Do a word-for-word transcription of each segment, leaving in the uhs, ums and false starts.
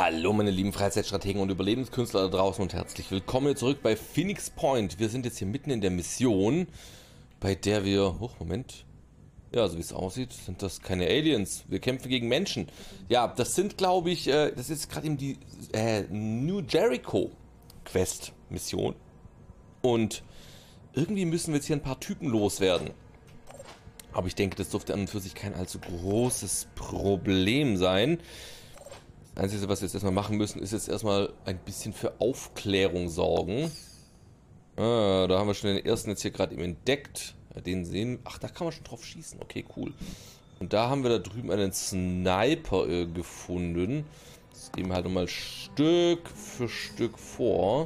Hallo meine lieben Freizeitstrategen und Überlebenskünstler da draußen und herzlich willkommen zurück bei Phoenix Point. Wir sind jetzt hier mitten in der Mission, bei der wir... Oh, Moment. Ja, so wie es aussieht, sind das keine Aliens. Wir kämpfen gegen Menschen. Ja, das sind, glaube ich, äh, das ist gerade eben die äh, New Jericho Quest Mission. Und irgendwie müssen wir jetzt hier ein paar Typen loswerden. Aber ich denke, das dürfte an und für sich kein allzu großes Problem sein. Das Einzige, was wir jetzt erstmal machen müssen, ist jetzt erstmal ein bisschen für Aufklärung sorgen. Ah, da haben wir schon den ersten jetzt hier gerade eben entdeckt. Den sehen. Ach, da kann man schon drauf schießen. Okay, cool. Und da haben wir da drüben einen Sniper äh, gefunden. Das gehen wir halt nochmal Stück für Stück vor.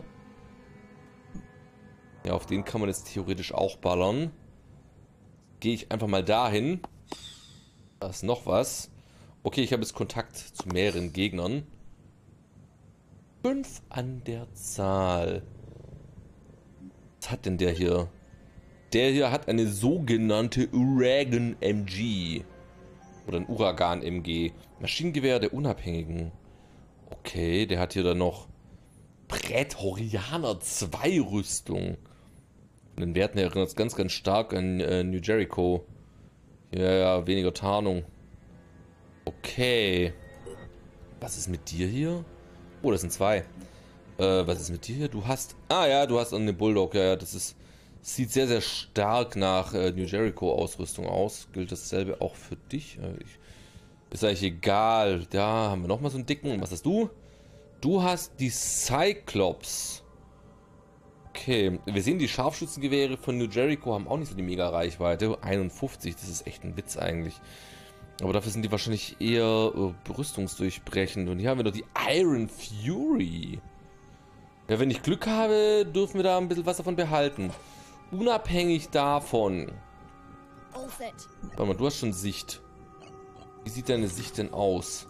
Ja, auf den kann man jetzt theoretisch auch ballern. Gehe ich einfach mal dahin. Da ist noch was. Okay, ich habe jetzt Kontakt zu mehreren Gegnern. Fünf an der Zahl. Was hat denn der hier? Der hier hat eine sogenannte Uragan M G. Oder ein Uragan M G. Maschinengewehr der Unabhängigen. Okay, der hat hier dann noch Prätorianer zwei Rüstung. Von den Werten erinnert es ganz, ganz stark an äh, New Jericho. Ja, ja, weniger Tarnung. Okay. Was ist mit dir hier? Oh, das sind zwei. Äh, was ist mit dir hier? Du hast... Ah ja, du hast eine Bulldog. Ja, ja, das ist... Sieht sehr, sehr stark nach äh, New Jericho Ausrüstung aus. Gilt dasselbe auch für dich? Äh, ich, ist eigentlich egal. Da haben wir nochmal so einen dicken. Was hast du? Du hast die Cyclops. Okay. Wir sehen, die Scharfschützengewehre von New Jericho haben auch nicht so die mega Reichweite. einundfünfzig, das ist echt ein Witz eigentlich. Aber dafür sind die wahrscheinlich eher äh, rüstungsdurchbrechend. Und hier haben wir noch die Iron Fury. Ja, wenn ich Glück habe, dürfen wir da ein bisschen was davon behalten. Unabhängig davon. Warte mal, du hast schon Sicht. Wie sieht deine Sicht denn aus?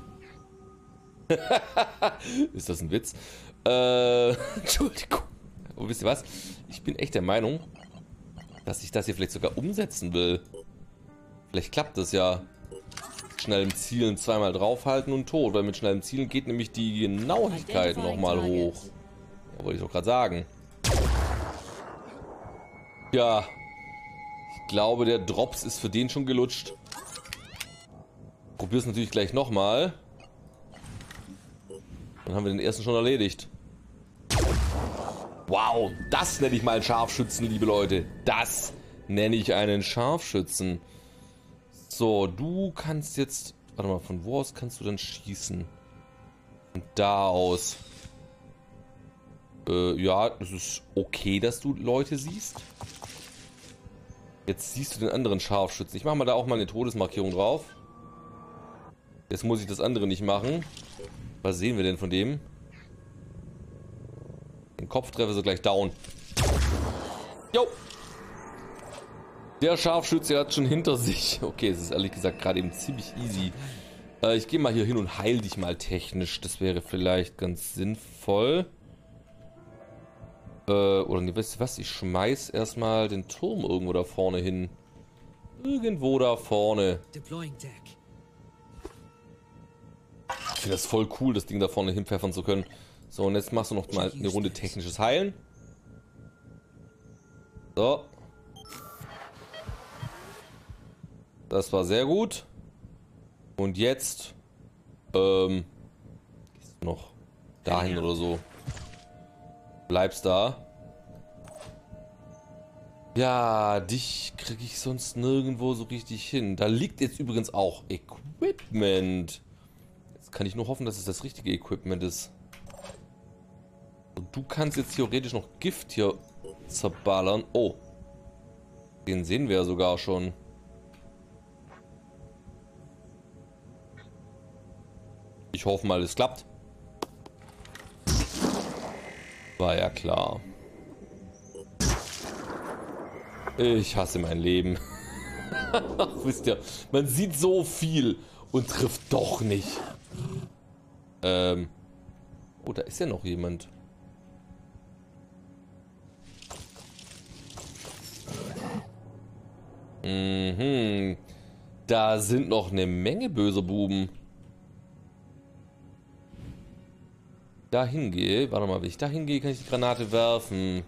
Ist das ein Witz? Äh, Entschuldigung. Aber wisst ihr was? Ich bin echt der Meinung, dass ich das hier vielleicht sogar umsetzen will. Vielleicht klappt das ja. Schnellem Zielen zweimal draufhalten und tot, weil mit schnellem Zielen geht nämlich die Genauigkeit nochmal hoch. Ja, wollte ich doch gerade sagen. Ja, ich glaube, der Drops ist für den schon gelutscht. Probier's natürlich gleich nochmal. Dann haben wir den ersten schon erledigt. Wow, das nenne ich mal einen Scharfschützen, liebe Leute. Das nenne ich einen Scharfschützen. So, du kannst jetzt... Warte mal, von wo aus kannst du dann schießen? Von da aus. Äh, ja, es ist okay, dass du Leute siehst. Jetzt siehst du den anderen Scharfschützen. Ich mache mal da auch mal eine Todesmarkierung drauf. Jetzt muss ich das andere nicht machen. Was sehen wir denn von dem? Den Kopftreffer ist er gleich down. Jo! Der Scharfschütze hat schon hinter sich. Okay, es ist ehrlich gesagt gerade eben ziemlich easy. Äh, ich gehe mal hier hin und heil dich mal technisch. Das wäre vielleicht ganz sinnvoll. Äh, oder ne, weißt du was? Ich schmeiß erstmal den Turm irgendwo da vorne hin. Irgendwo da vorne. Ich finde das voll cool, das Ding da vorne hinpfeffern zu können. So, und jetzt machst du noch mal eine Runde technisches Heilen. So. Das war sehr gut. Und jetzt ähm, gehst du noch dahin oder so. Bleibst da. Ja, dich kriege ich sonst nirgendwo so richtig hin. Da liegt jetzt übrigens auch Equipment. Jetzt kann ich nur hoffen, dass es das richtige Equipment ist. Und du kannst jetzt theoretisch noch Gift hier zerballern. Oh. Den sehen wir ja sogar schon. Ich hoffe mal, es klappt. War ja klar. Ich hasse mein Leben. Wisst ihr, man sieht so viel und trifft doch nicht. Ähm. Oh, da ist ja noch jemand. Mhm. Da sind noch eine Menge böse Buben. da hingehe, warte mal, wenn ich da hingehe, kann ich die Granate werfen.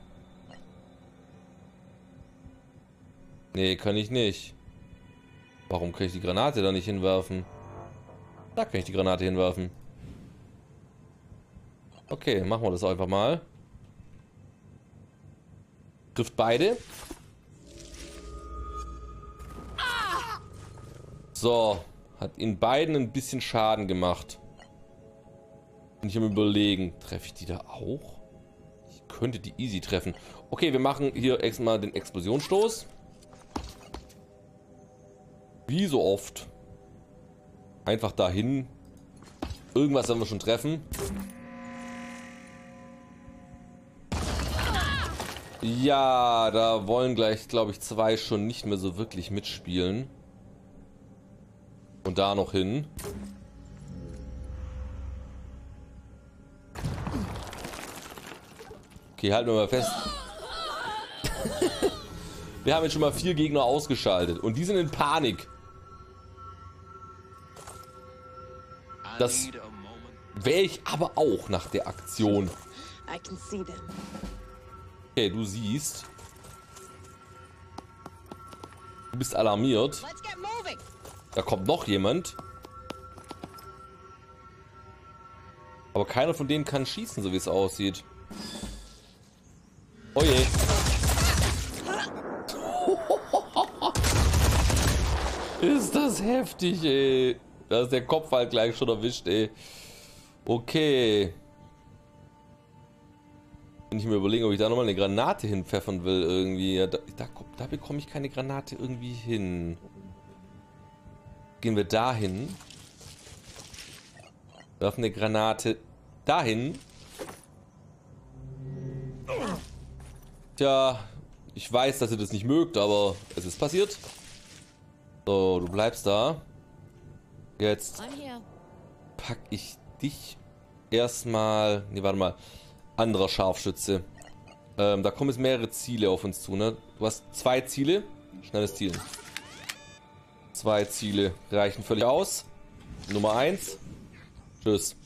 Nee, kann ich nicht. Warum kann ich die Granate da nicht hinwerfen? Da kann ich die Granate hinwerfen. Okay, machen wir das einfach mal. Trifft beide. So, hat in beiden ein bisschen Schaden gemacht. Bin ich am Überlegen, treffe ich die da auch? Ich könnte die easy treffen. Okay, wir machen hier erstmal den Explosionsstoß. Wie so oft. Einfach dahin. Irgendwas werden wir schon treffen. Ja, da wollen gleich, glaube ich, zwei schon nicht mehr so wirklich mitspielen. Und da noch hin. Okay, halten wir mal fest. Wir haben jetzt schon mal vier Gegner ausgeschaltet. Und die sind in Panik. Das wäre ich aber auch nach der Aktion. Okay, du siehst. Du bist alarmiert. Da kommt noch jemand. Aber keiner von denen kann schießen, so wie es aussieht. Oh je. Ist das heftig, ey. Da ist der Kopf halt gleich schon erwischt, ey. Okay. Wenn ich mir überlege, ob ich da nochmal eine Granate hinpfeffern will, irgendwie. Ja, da, da, da bekomme ich keine Granate irgendwie hin. Gehen wir dahin. Werfen eine Granate dahin. Tja, ich weiß, dass ihr das nicht mögt, aber es ist passiert. So, du bleibst da. Jetzt pack ich dich erstmal. Ne, warte mal. Anderer Scharfschütze. Ähm, da kommen jetzt mehrere Ziele auf uns zu, ne? Du hast zwei Ziele. Schnelles Zielen. Zwei Ziele reichen völlig aus. Nummer eins. Tschüss.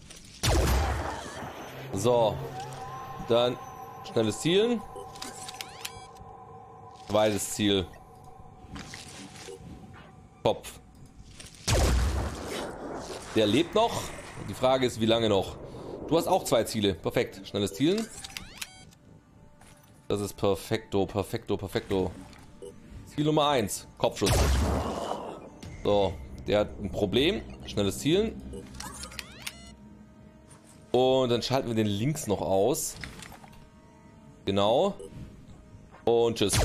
So. Dann schnelles Zielen. Zweites Ziel. Kopf. Der lebt noch. Die Frage ist, wie lange noch? Du hast auch zwei Ziele. Perfekt. Schnelles Zielen. Das ist perfekto, perfekto, perfekto. Ziel Nummer eins. Kopfschuss. So. Der hat ein Problem. Schnelles Zielen. Und dann schalten wir den links noch aus. Genau. Und tschüss.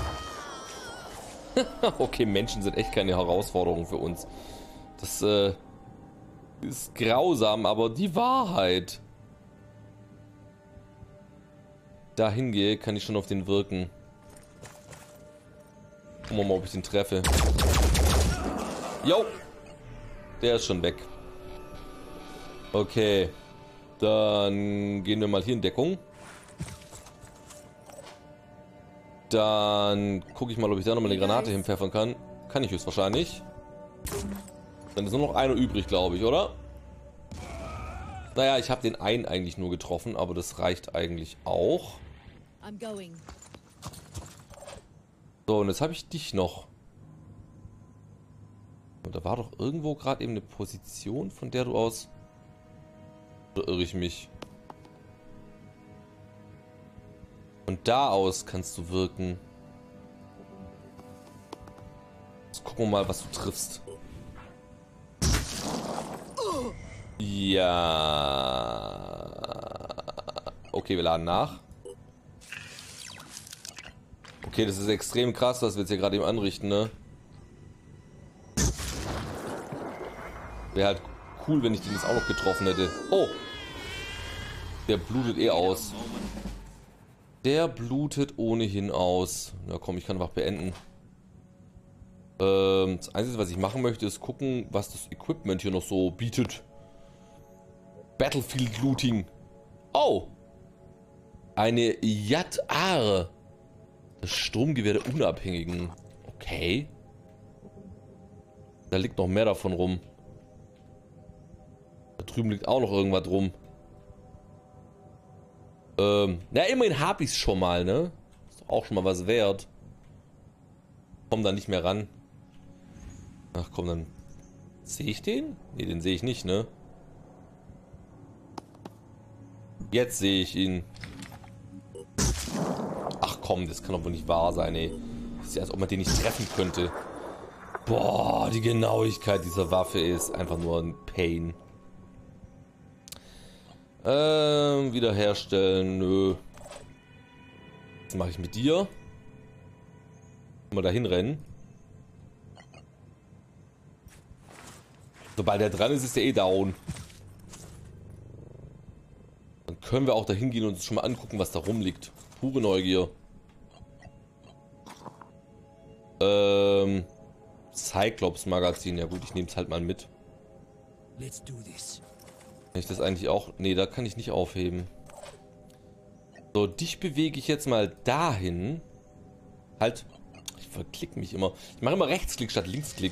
Okay, Menschen sind echt keine Herausforderung für uns. Das äh, ist grausam, aber die Wahrheit. Da hingehe, kann ich schon auf den wirken. Gucken wir mal, ob ich den treffe. Jo! Der ist schon weg. Okay. Dann gehen wir mal hier in Deckung. Dann gucke ich mal, ob ich da nochmal eine Granate hinpfeffern kann. Kann ich höchstwahrscheinlich. Dann ist nur noch einer übrig, glaube ich, oder? Naja, ich habe den einen eigentlich nur getroffen, aber das reicht eigentlich auch. So, und jetzt habe ich dich noch. Und da war doch irgendwo gerade eben eine Position, von der du aus... Oder irre ich mich? Und da aus kannst du wirken. Jetzt gucken wir mal, was du triffst. Ja. Okay, wir laden nach. Okay, das ist extrem krass, was wir jetzt hier gerade eben anrichten, ne? Wäre halt cool, wenn ich den jetzt auch noch getroffen hätte. Oh! Der blutet eh aus. Der blutet ohnehin aus. Na komm, ich kann einfach beenden. Ähm, das Einzige, was ich machen möchte, ist gucken, was das Equipment hier noch so bietet. Battlefield Looting. Oh! Eine Yat-Ar. Das Sturmgewehr der Unabhängigen. Okay. Da liegt noch mehr davon rum. Da drüben liegt auch noch irgendwas rum. Ähm, na, immerhin hab ich's schon mal, ne? Ist doch auch schon mal was wert. Komm da nicht mehr ran. Ach komm, dann sehe ich den? Ne, den sehe ich nicht, ne? Jetzt sehe ich ihn. Ach komm, das kann doch wohl nicht wahr sein, ey. Das ist ja, als ob man den nicht treffen könnte. Boah, die Genauigkeit dieser Waffe ist einfach nur ein Pain. Ähm, wiederherstellen, nö. Was mache ich mit dir? Mal dahin rennen. Sobald er dran ist, ist er eh down. Dann können wir auch dahin gehen und uns schon mal angucken, was da rumliegt. Pure Neugier. Ähm, Cyclops-Magazin. Ja gut, ich nehme es halt mal mit. Let's do this. Kann ich das eigentlich auch... Nee, da kann ich nicht aufheben. So, dich bewege ich jetzt mal dahin. Halt. Ich verklick mich immer. Ich mache immer Rechtsklick statt Linksklick.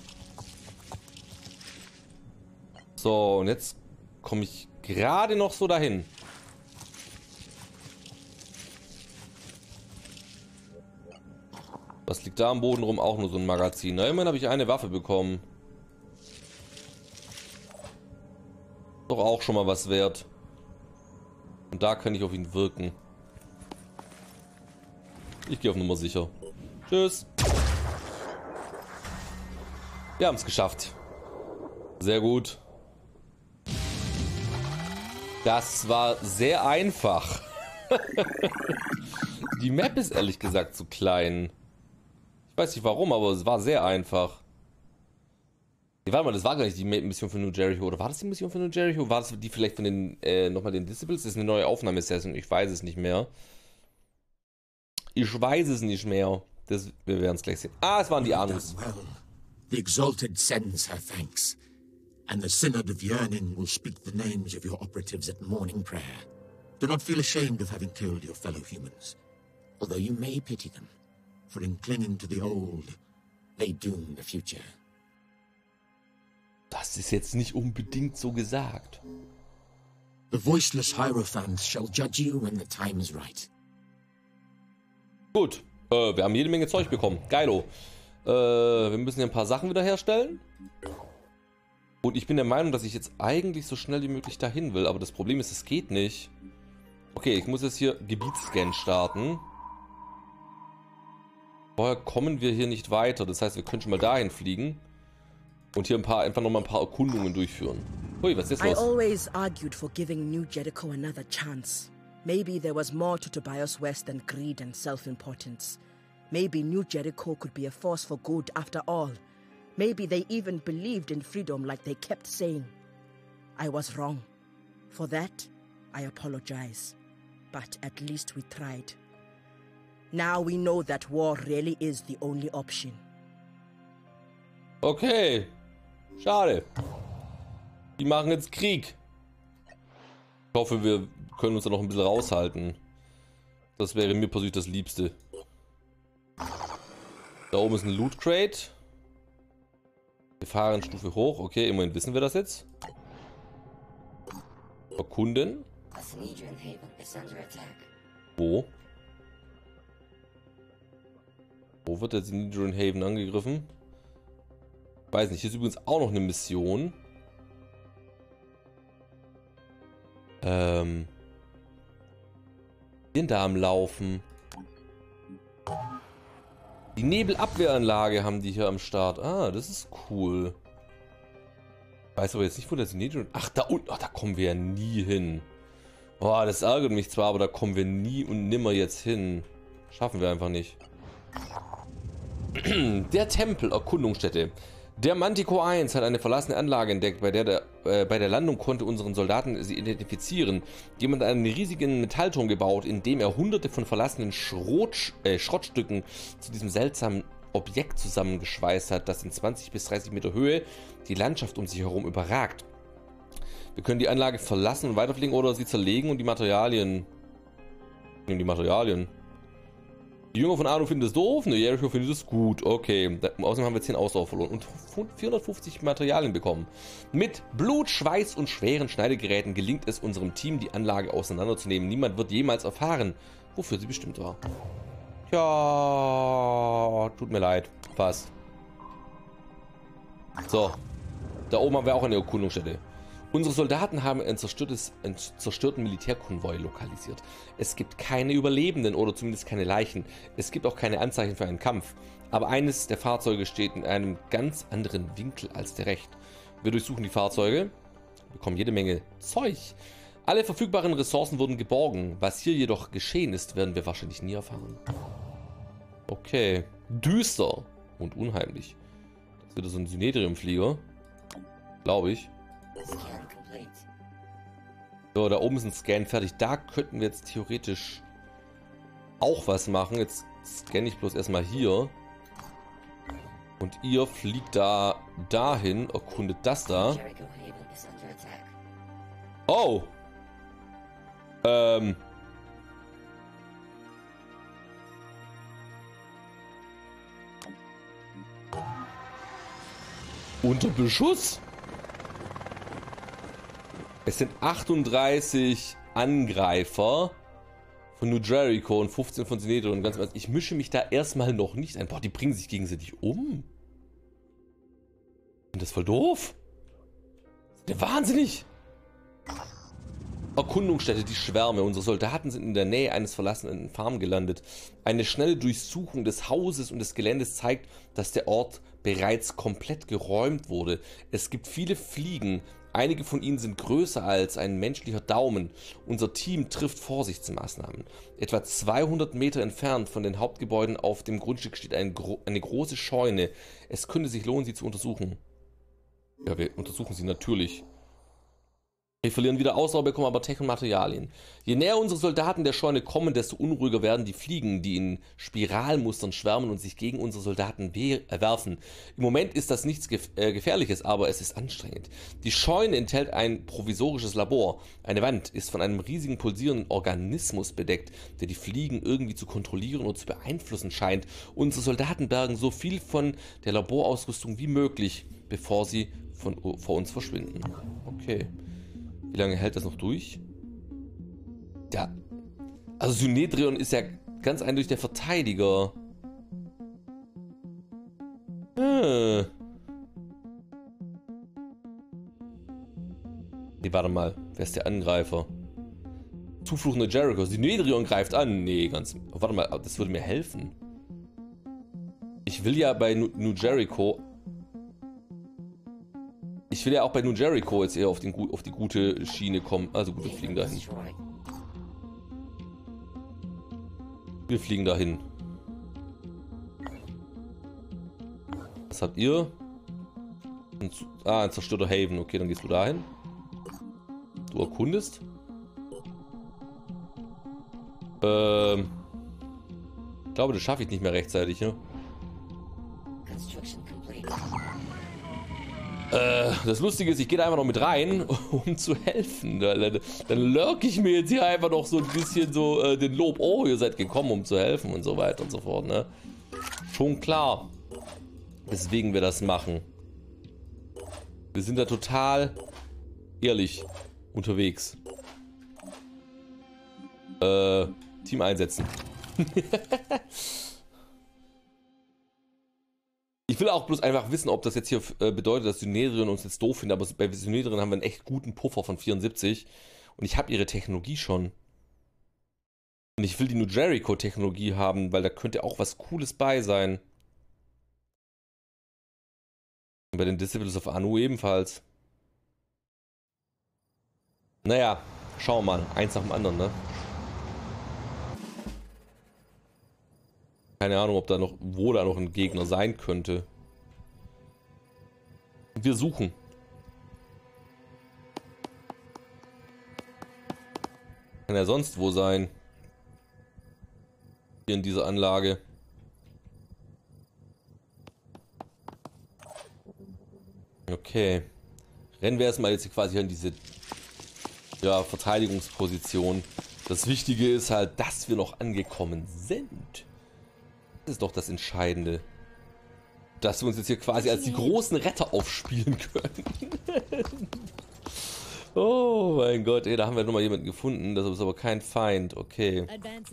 So, und jetzt komme ich gerade noch so dahin. Was liegt da am Boden rum? Auch nur so ein Magazin. Na, immerhin habe ich eine Waffe bekommen. Doch auch schon mal was wert. Und da kann ich auf ihn wirken. Ich gehe auf Nummer sicher. Tschüss. Wir haben es geschafft. Sehr gut. Das war sehr einfach. Die Map ist ehrlich gesagt zu klein. Ich weiß nicht warum, aber es war sehr einfach. Nee, warte mal, das war gar nicht die Mission für New Jericho. Oder war das die Mission für New Jericho? War das die vielleicht von den, äh, nochmal den Disciples? Das ist eine neue Aufnahmesession. Ich weiß es nicht mehr. Ich weiß es nicht mehr. Das, wir werden es gleich sehen. Ah, es waren die Anus. Well. The Exalted sends her thanks, and the Synod of Yearning will speak the names of your operatives at morning prayer. Do not feel ashamed of having killed your fellow humans, although you may pity them, for in clinging to the old, they doom the future. Das ist jetzt nicht unbedingt so gesagt. The voiceless Hierophants shall judge you when the time is right. Gut, äh, wir haben jede Menge Zeug bekommen. Geilo. Äh, wir müssen hier ein paar Sachen wiederherstellen. Und ich bin der Meinung, dass ich jetzt eigentlich so schnell wie möglich dahin will. Aber das Problem ist, es geht nicht. Okay, ich muss jetzt hier Gebietsscan starten. Vorher kommen wir hier nicht weiter. Das heißt, wir können schon mal dahin fliegen. Und hier ein paar, einfach nochmal ein paar Erkundungen durchführen. Hui, was ist jetzt I los? always argued for giving New Jericho another chance. Maybe there was more to Tobias West than greed and self-importance. Maybe New Jericho could be a force for good after all. Maybe they even believed in freedom like they kept saying. I was wrong. For that, I apologize. But at least we tried. Now we know that war really is the only option. Okay. Schade. Die machen jetzt Krieg. Ich hoffe, wir können uns da noch ein bisschen raushalten. Das wäre mir persönlich das Liebste. Da oben ist ein Loot Crate. Gefahrenstufe hoch. Okay, immerhin wissen wir das jetzt. Erkunden. Wo? Wo wird der Sinedrian Haven angegriffen? Weiß nicht. Hier ist übrigens auch noch eine Mission. Ähm. Den da am Laufen. Die Nebelabwehranlage haben die hier am Start. Ah, das ist cool. Ich weiß aber jetzt nicht, wo der Sinedrian... Ach, da unten. Ach, da kommen wir ja nie hin. Boah, das ärgert mich zwar, aber da kommen wir nie und nimmer jetzt hin. Schaffen wir einfach nicht. Der Tempel, Erkundungsstätte. Der Manticore eins hat eine verlassene Anlage entdeckt, bei der, der, äh, bei der Landung konnte unseren Soldaten sie identifizieren. Jemand hat einen riesigen Metallturm gebaut, in dem er hunderte von verlassenen Schrot, äh, Schrottstücken zu diesem seltsamen Objekt zusammengeschweißt hat, das in zwanzig bis dreißig Meter Höhe die Landschaft um sich herum überragt. Wir können die Anlage verlassen und weiterfliegen oder sie zerlegen und die Materialien... Nehmen die Materialien. Die Jünger von Arno finden das doof, ne, Jericho findet es gut. Okay, da, außerdem haben wir zehn Ausdauer verloren und vierhundertfünfzig Materialien bekommen. Mit Blut, Schweiß und schweren Schneidegeräten gelingt es unserem Team, die Anlage auseinanderzunehmen. Niemand wird jemals erfahren, wofür sie bestimmt war. Ja, tut mir leid. Fast. So. Da oben haben wir auch eine Erkundungsstätte. Unsere Soldaten haben ein zerstörtes, einen zerstörten Militärkonvoi lokalisiert. Es gibt keine Überlebenden oder zumindest keine Leichen. Es gibt auch keine Anzeichen für einen Kampf. Aber eines der Fahrzeuge steht in einem ganz anderen Winkel als der rechte. Wir durchsuchen die Fahrzeuge, bekommen jede Menge Zeug. Alle verfügbaren Ressourcen wurden geborgen. Was hier jedoch geschehen ist, werden wir wahrscheinlich nie erfahren. Okay. Düster und unheimlich. Das ist wieder so ein Synedrium-Flieger. Glaube ich. So, da oben ist ein Scan fertig. Da könnten wir jetzt theoretisch auch was machen. Jetzt scanne ich bloß erstmal hier. Und ihr fliegt da dahin, erkundet das da. Oh! Ähm. Unter Beschuss? Es sind achtunddreißig Angreifer von New Jericho und fünfzehn von Synedrion und ganz ehrlich, ich mische mich da erstmal noch nicht ein. Boah, die bringen sich gegenseitig um. Und das ist voll doof. Der wahnsinnig. Erkundungsstätte, die Schwärme. Unsere Soldaten sind in der Nähe eines verlassenen Farm gelandet. Eine schnelle Durchsuchung des Hauses und des Geländes zeigt, dass der Ort bereits komplett geräumt wurde. Es gibt viele Fliegen. Einige von ihnen sind größer als ein menschlicher Daumen. Unser Team trifft Vorsichtsmaßnahmen. Etwa zweihundert Meter entfernt von den Hauptgebäuden auf dem Grundstück steht ein gro eine große Scheune. Es könnte sich lohnen, sie zu untersuchen. Ja, wir untersuchen sie natürlich. Wir verlieren wieder Ausdauer, bekommen aber Tech und Materialien. Je näher unsere Soldaten der Scheune kommen, desto unruhiger werden die Fliegen, die in Spiralmustern schwärmen und sich gegen unsere Soldaten werfen. Im Moment ist das nichts gef äh, Gefährliches, aber es ist anstrengend. Die Scheune enthält ein provisorisches Labor. Eine Wand ist von einem riesigen pulsierenden Organismus bedeckt, der die Fliegen irgendwie zu kontrollieren oder zu beeinflussen scheint. Unsere Soldaten bergen so viel von der Laborausrüstung wie möglich, bevor sie von, vor uns verschwinden. Okay. Wie lange hält das noch durch? Ja. Also Synedrion ist ja ganz eindeutig der Verteidiger. Hm. Nee, warte mal. Wer ist der Angreifer? Zufluchende Jericho. Synedrion greift an. Nee, ganz... Oh, warte mal, das würde mir helfen. Ich will ja bei New Jericho... Ich will ja auch bei New Jericho jetzt eher auf, den, auf die gute Schiene kommen. Also gut, wir fliegen dahin. Wir fliegen dahin. Was habt ihr? Ein, ah, ein zerstörter Haven. Okay, dann gehst du dahin. Du erkundest. Ähm. Ich glaube, das schaffe ich nicht mehr rechtzeitig, ne? Äh, das Lustige ist, ich gehe da einfach noch mit rein, um zu helfen. Dann, dann lurke ich mir jetzt hier einfach noch so ein bisschen so äh, den Lob. Oh, ihr seid gekommen, um zu helfen und so weiter und so fort, ne? Schon klar, weswegen wir das machen. Wir sind da total ehrlich unterwegs. Äh, Team einsetzen. Ich will auch bloß einfach wissen, ob das jetzt hier äh, bedeutet, dass Synedrion uns jetzt doof findet, aber bei Synedrion haben wir einen echt guten Puffer von vierundsiebzig und ich habe ihre Technologie schon. Und ich will die New Jericho Technologie haben, weil da könnte auch was Cooles bei sein. Und bei den Disciples of Anu ebenfalls. Naja, schauen wir mal. Eins nach dem anderen, ne? Keine Ahnung, ob da noch, wo da noch ein Gegner sein könnte. Wir suchen. Kann er sonst wo sein? Hier in dieser Anlage. Okay. Rennen wir erstmal jetzt quasi in diese ja, Verteidigungsposition. Das Wichtige ist halt, dass wir noch angekommen sind. Das ist doch das Entscheidende. Dass wir uns jetzt hier quasi als die großen Retter aufspielen können. Oh mein Gott, ey, da haben wir nochmal jemanden gefunden. Das ist aber kein Feind. Okay.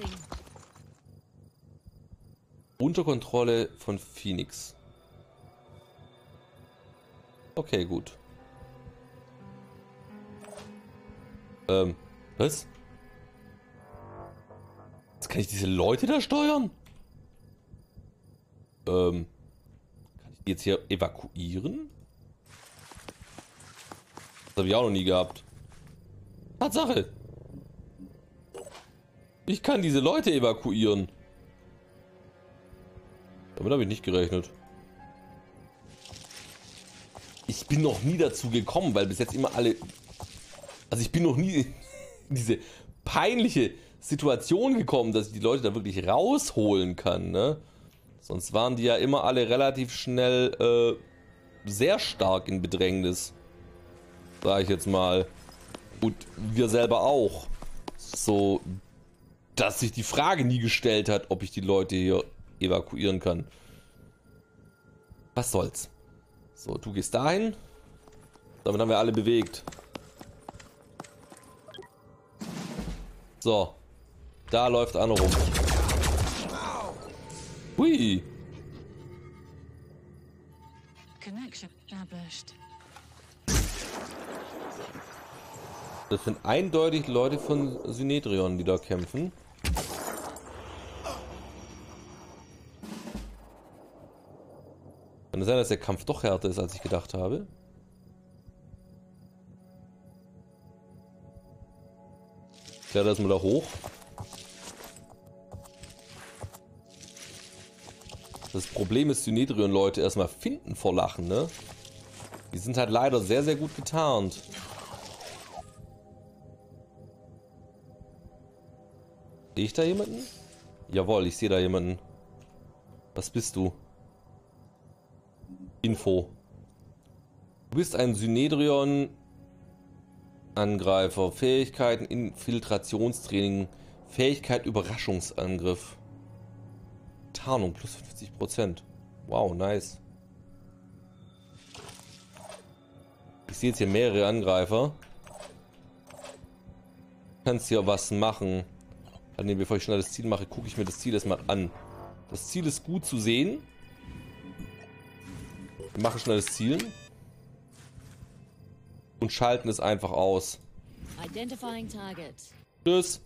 Unter Kontrolle von Phoenix. Okay, gut. Ähm, was? Jetzt kann ich diese Leute da steuern? Ähm, kann ich die jetzt hier evakuieren? Das habe ich auch noch nie gehabt. Tatsache. Ich kann diese Leute evakuieren. Damit habe ich nicht gerechnet. Ich bin noch nie dazu gekommen, weil bis jetzt immer alle... Also ich bin noch nie in diese peinliche Situation gekommen, dass ich die Leute da wirklich rausholen kann, ne? Sonst waren die ja immer alle relativ schnell äh, sehr stark in Bedrängnis. Sag ich jetzt mal. Und wir selber auch. So, dass sich die Frage nie gestellt hat, ob ich die Leute hier evakuieren kann. Was soll's. So, du gehst dahin. Damit haben wir alle bewegt. So. Da läuft einer rum. Hui. Das sind eindeutig Leute von Synedrion, die da kämpfen. Kann es sein, dass der Kampf doch härter ist, als ich gedacht habe? Ich werde das mal da hoch. Das Problem ist, Synedrion-Leute erstmal finden vor Lachen, ne? Die sind halt leider sehr, sehr gut getarnt. Sehe ich da jemanden? Jawohl, ich sehe da jemanden. Was bist du? Info. Du bist ein Synedrion-Angreifer. Fähigkeiten, Infiltrationstraining. Fähigkeit, Überraschungsangriff. Tarnung plus fünfzig Prozent. Wow, nice. Ich sehe jetzt hier mehrere Angreifer. Du kannst hier was machen. Also, bevor ich schnell das Ziel mache, gucke ich mir das Ziel erstmal an. Das Ziel ist gut zu sehen. Wir machen schnell das Ziel. Und schalten es einfach aus. Tschüss.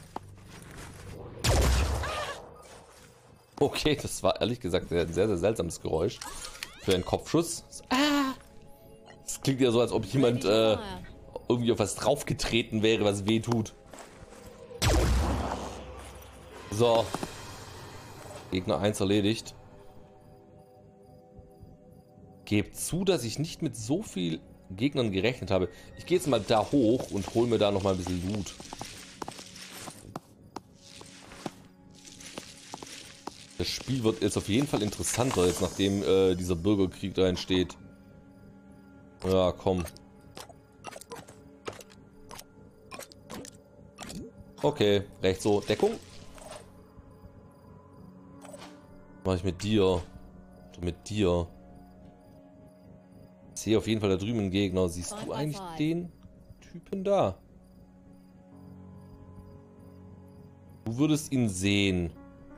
Okay, das war ehrlich gesagt ein sehr, sehr seltsames Geräusch. Für einen Kopfschuss. Das klingt ja so, als ob jemand äh, irgendwie auf was draufgetreten wäre, was weh tut. So. Gegner eins erledigt. Gebt zu, dass ich nicht mit so viel Gegnern gerechnet habe. Ich gehe jetzt mal da hoch und hole mir da noch mal ein bisschen Loot. Das Spiel wird jetzt auf jeden Fall interessanter, jetzt nachdem äh, dieser Bürgerkrieg da entsteht. Ja, komm. Okay, rechts so. Deckung. Was mache ich mit dir? Oder mit dir? Ich sehe auf jeden Fall da drüben einen Gegner. Siehst du eigentlich den Typen da? Du würdest ihn sehen.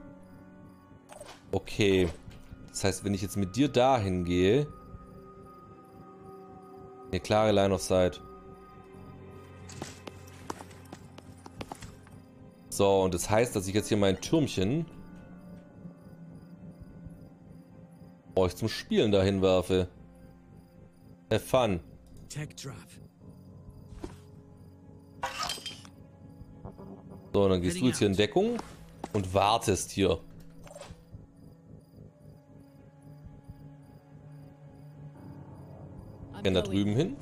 Okay. Das heißt, wenn ich jetzt mit dir dahin gehe... Eine klare Line of Sight. So, und das heißt, dass ich jetzt hier mein Türmchen euch zum Spielen dahin werfe. Have fun. So, und dann gehst du jetzt hier in Deckung und wartest hier. Gehen da drüben hin.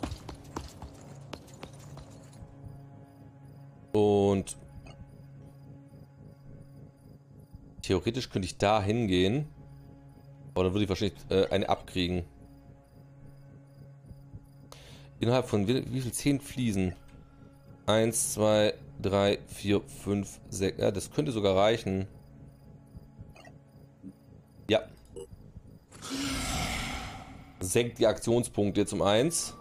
Und theoretisch könnte ich da hingehen. Aber dann würde ich wahrscheinlich äh, eine abkriegen. Innerhalb von wie, wie viel? zehn Fliesen. eins, zwei, drei, vier, fünf, sechs. Ja, das könnte sogar reichen. Senkt die Aktionspunkte jetzt um eins.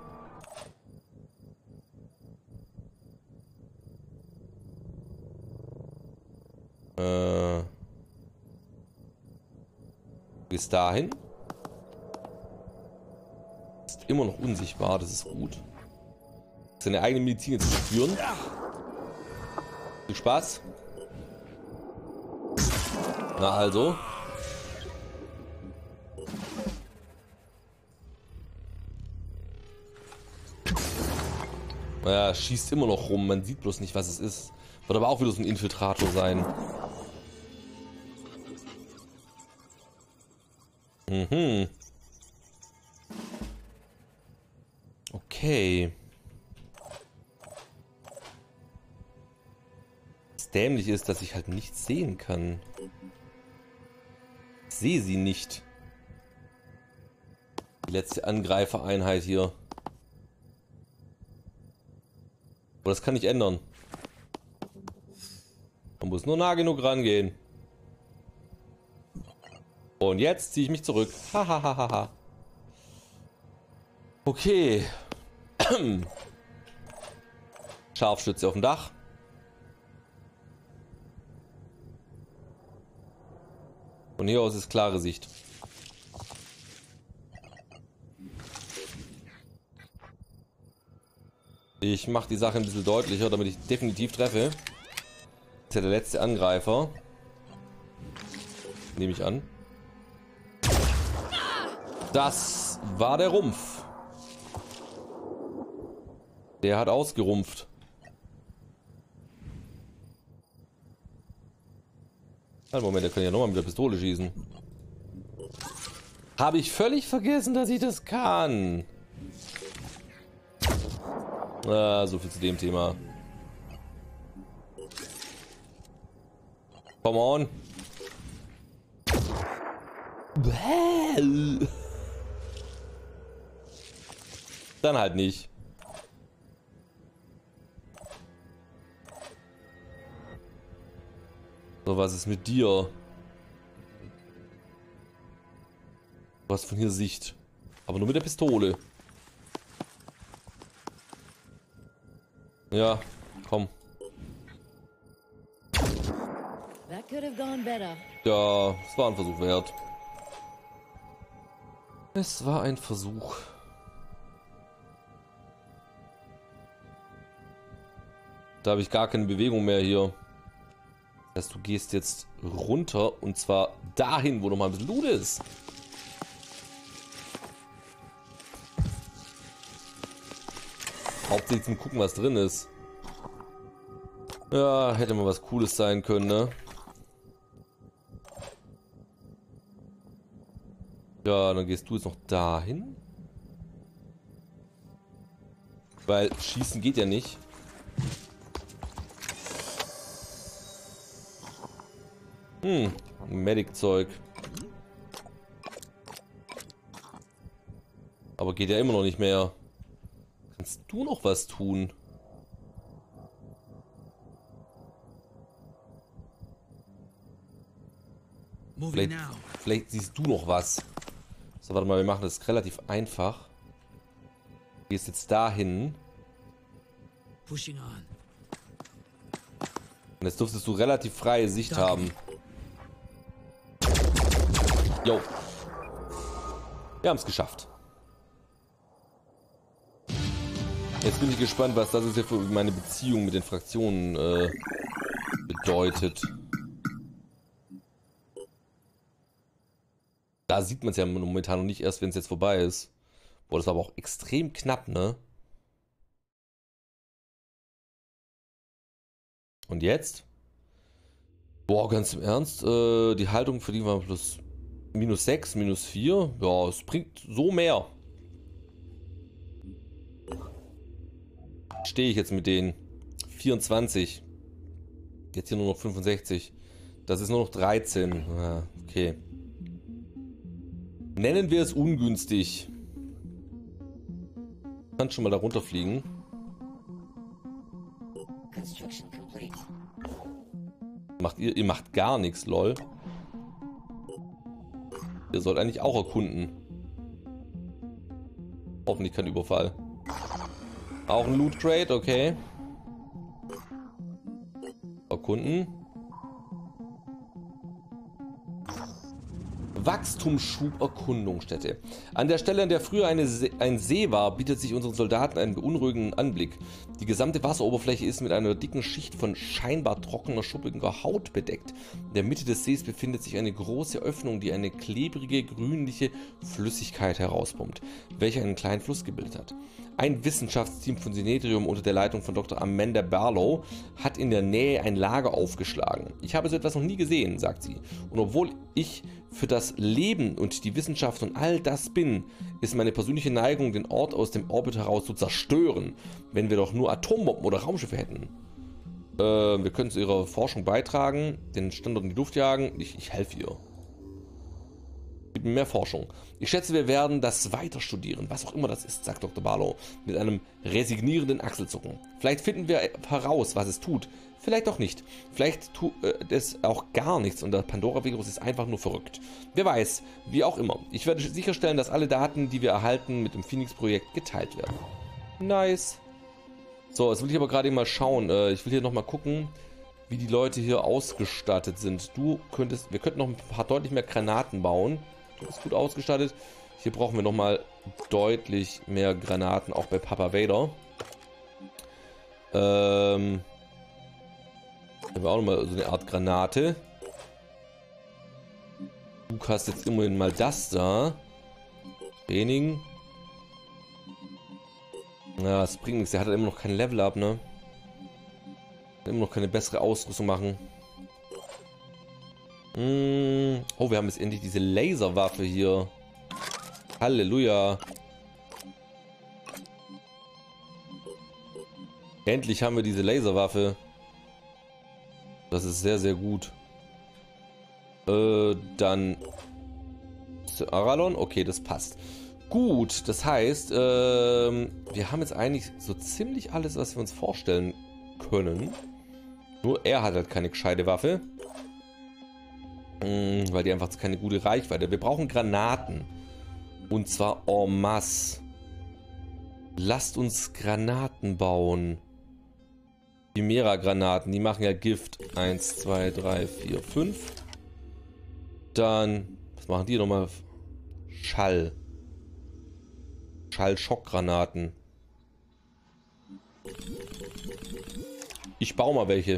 Äh. Bis dahin. Ist immer noch unsichtbar, das ist gut. Seine eigene Medizin jetzt zu führen. Viel Spaß. Na also. Naja, schießt immer noch rum, man sieht bloß nicht, was es ist. Wird aber auch wieder so ein Infiltrator sein. Mhm. Okay. Das Dämliche ist, dass ich halt nichts sehen kann. Ich sehe sie nicht. Die letzte Angreifereinheit hier. Aber das kann ich ändern. Man muss nur nah genug rangehen. Und jetzt ziehe ich mich zurück. Hahaha. Okay. Scharfschütze auf dem Dach. Von hier aus ist klare Sicht. Ich mache die Sache ein bisschen deutlicher, damit ich definitiv treffe. Das ist ja der letzte Angreifer. Nehme ich an. Das war der Rumpf. Der hat ausgerumpft. Einen Moment, der kann ja nochmal mit der Pistole schießen. Habe ich völlig vergessen, dass ich das kann. Ah, so viel zu dem Thema. Come on. Dann halt nicht. So, was ist mit dir? Du hast von hier Sicht. Aber nur mit der Pistole. Ja, komm. Ja, es war ein Versuch wert. Es war ein Versuch. Da habe ich gar keine Bewegung mehr hier. Das heißt, du gehst jetzt runter und zwar dahin, wo noch mal ein bisschen Loot ist. Hauptsächlich zum Gucken, was drin ist. Ja, hätte mal was Cooles sein können, ne? Ja, dann gehst du jetzt noch dahin. Weil schießen geht ja nicht. Hm, Medic-Zeug. Aber geht ja immer noch nicht mehr. Kannst du noch was tun? Vielleicht, vielleicht siehst du noch was. So, warte mal, wir machen das relativ einfach. Du gehst jetzt dahin. Und jetzt dürftest du relativ freie Sicht haben. Jo. Wir haben es geschafft. Jetzt bin ich gespannt, was das jetzt für meine Beziehung mit den Fraktionen äh, bedeutet. Da sieht man es ja momentan noch nicht, erst wenn es jetzt vorbei ist. Boah, das war aber auch extrem knapp, ne? Und jetzt? Boah, ganz im Ernst, äh, die Haltung für die war plus minus sechs, minus vier. Ja, es bringt so mehr. Stehe ich jetzt mit den vierundzwanzig. Jetzt hier nur noch fünfundsechzig. Das ist nur noch dreizehn. Ah, okay. Nennen wir es ungünstig. Kannst schon mal da runterfliegen. Macht ihr, ihr macht gar nichts, lol. Ihr sollt eigentlich auch erkunden. Hoffentlich kein Überfall. Auch ein Loot Crate, okay. Erkunden. Wachstumsschub Erkundungsstätte. An der Stelle, an der früher eine See, ein See war, bietet sich unseren Soldaten einen beunruhigenden Anblick. Die gesamte Wasseroberfläche ist mit einer dicken Schicht von scheinbar trockener, schuppiger Haut bedeckt. In der Mitte des Sees befindet sich eine große Öffnung, die eine klebrige, grünliche Flüssigkeit herauspumpt, welche einen kleinen Fluss gebildet hat. Ein Wissenschaftsteam von Synedrium unter der Leitung von Doktor Amanda Barlow hat in der Nähe ein Lager aufgeschlagen. Ich habe so etwas noch nie gesehen, sagt sie. Und obwohl ich für das Leben und die Wissenschaft und all das bin, ist meine persönliche Neigung, den Ort aus dem Orbit heraus zu zerstören, wenn wir doch nur Atombomben oder Raumschiffe hätten. Äh, wir können zu ihrer Forschung beitragen, den Standort in die Luft jagen. Ich, ich helfe ihr. Mit mehr Forschung. Ich schätze, wir werden das weiter studieren, was auch immer das ist, sagt Doktor Barlow mit einem resignierenden Achselzucken. Vielleicht finden wir heraus, was es tut. Vielleicht auch nicht. Vielleicht tut äh, es auch gar nichts und der Pandora-Virus ist einfach nur verrückt. Wer weiß, wie auch immer. Ich werde sicherstellen, dass alle Daten, die wir erhalten, mit dem Phoenix-Projekt geteilt werden. Nice. So, jetzt will ich aber gerade mal schauen. Äh, ich will hier nochmal gucken, wie die Leute hier ausgestattet sind. Du könntest, wir könnten noch ein paar deutlich mehr Granaten bauen. Du bist gut ausgestattet. Hier brauchen wir nochmal deutlich mehr Granaten, auch bei Papa Vader. Ähm... Haben wir auch nochmal so eine Art Granate. Du hast jetzt immerhin mal das da. Training. Ja, das bringt nichts. Der hat immer noch kein Level up, ne? Immer noch keine bessere Ausrüstung machen. Hm. Oh, wir haben jetzt endlich diese Laserwaffe hier. Halleluja. Endlich haben wir diese Laserwaffe. Das ist sehr, sehr gut. Äh, dann... Aralon? Okay, das passt. Gut, das heißt, äh, wir haben jetzt eigentlich so ziemlich alles, was wir uns vorstellen können. Nur er hat halt keine gescheite Waffe. Hm, weil die einfach keine gute Reichweite hat. Wir brauchen Granaten. Und zwar en masse. Lasst uns Granaten bauen. Chimera-Granaten, die machen ja Gift. eins, zwei, drei, vier, fünf. Dann, was machen die nochmal? Schall. Schall-Schockgranaten. Ich baue mal welche.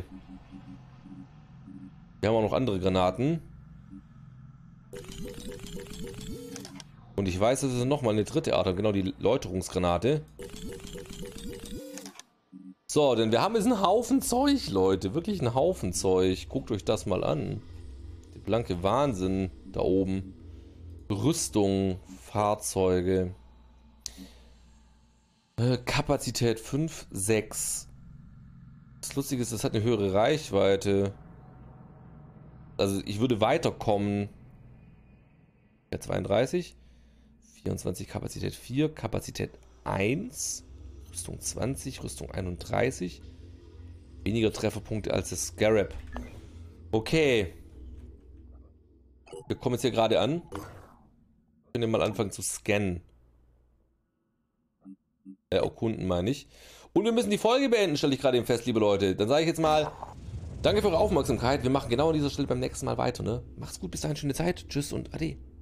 Wir haben auch noch andere Granaten. Und ich weiß, dass es nochmal eine dritte Art hat, genau die Läuterungsgranate. So, denn wir haben jetzt einen Haufen Zeug, Leute. Wirklich einen Haufen Zeug. Guckt euch das mal an. Der blanke Wahnsinn da oben. Rüstung, Fahrzeuge. Äh, Kapazität fünf, sechs. Das Lustige ist, das hat eine höhere Reichweite. Also ich würde weiterkommen. Ja, zweiunddreißig. vierundzwanzig, Kapazität vier, Kapazität eins. Rüstung zwanzig, Rüstung einunddreißig. Weniger Trefferpunkte als das Scarab. Okay. Wir kommen jetzt hier gerade an. Wir können mal anfangen zu scannen. Äh, erkunden meine ich. Und wir müssen die Folge beenden, stelle ich gerade eben fest, liebe Leute. Dann sage ich jetzt mal, danke für eure Aufmerksamkeit. Wir machen genau an dieser Stelle beim nächsten Mal weiter, ne? Macht's gut, bis dahin, schöne Zeit. Tschüss und ade.